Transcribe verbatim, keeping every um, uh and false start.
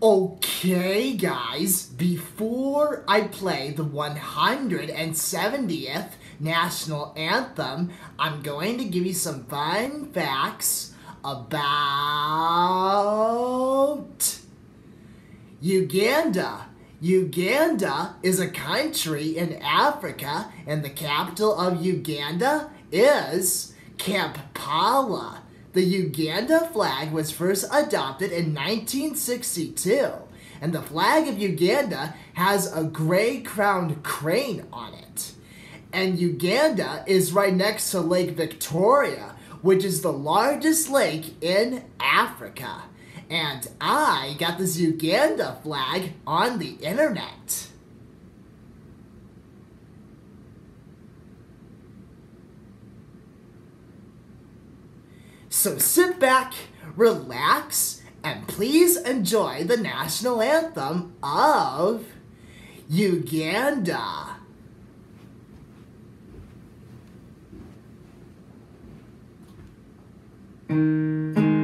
Okay, guys, before I play the one hundred seventieth National Anthem, I'm going to give you some fun facts about Uganda. Uganda is a country in Africa, and the capital of Uganda is Kampala. The Uganda flag was first adopted in nineteen sixty-two, and the flag of Uganda has a gray-crowned crane on it. And Uganda is right next to Lake Victoria, which is the largest lake in Africa. And I got this Uganda flag on the internet. So sit back, relax, and please enjoy the national anthem of Uganda. Mm-hmm.